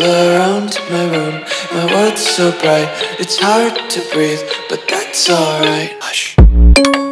around my room. My world's so bright, it's hard to breathe, but that's alright. Hush.